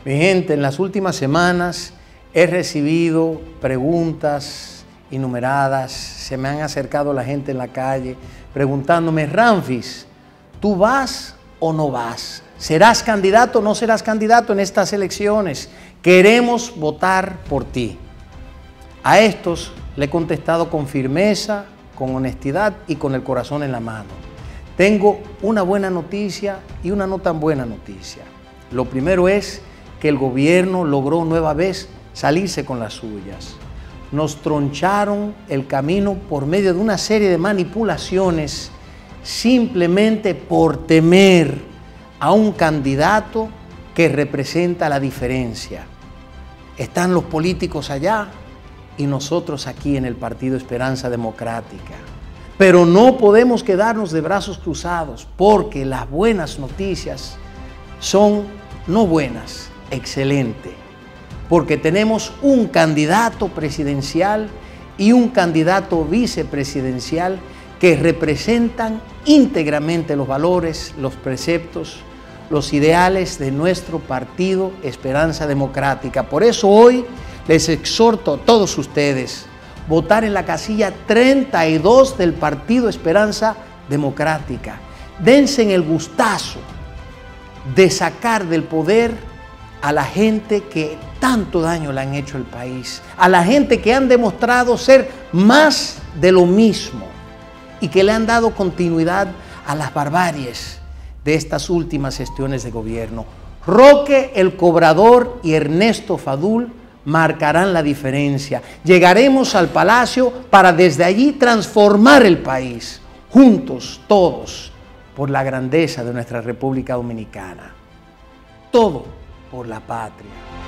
Mi gente, en las últimas semanas he recibido preguntas innumeradas, se me han acercado la gente en la calle preguntándome: Ramfis, ¿tú vas o no vas? ¿Serás candidato o no serás candidato en estas elecciones? Queremos votar por ti. A estos le he contestado con firmeza, con honestidad y con el corazón en la mano. Tengo una buena noticia y una no tan buena noticia. Lo primero es que el gobierno logró nueva vez salirse con las suyas. Nos troncharon el camino por medio de una serie de manipulaciones simplemente por temer a un candidato que representa la diferencia. Están los políticos allá y nosotros aquí en el Partido Esperanza Democrática. Pero no podemos quedarnos de brazos cruzados, porque las buenas noticias son no buenas, excelente, porque tenemos un candidato presidencial y un candidato vicepresidencial que representan íntegramente los valores, los preceptos, los ideales de nuestro Partido Esperanza Democrática. Por eso hoy les exhorto a todos ustedes a votar en la casilla 32 del Partido Esperanza Democrática. Dense en el gustazo de sacar del poder a la gente que tanto daño le han hecho al país, a la gente que han demostrado ser más de lo mismo y que le han dado continuidad a las barbaries de estas últimas gestiones de gobierno. Roque el Cobrador y Ernesto Fadul marcarán la diferencia. Llegaremos al Palacio para desde allí transformar el país, juntos, todos, por la grandeza de nuestra República Dominicana. Todo por la patria.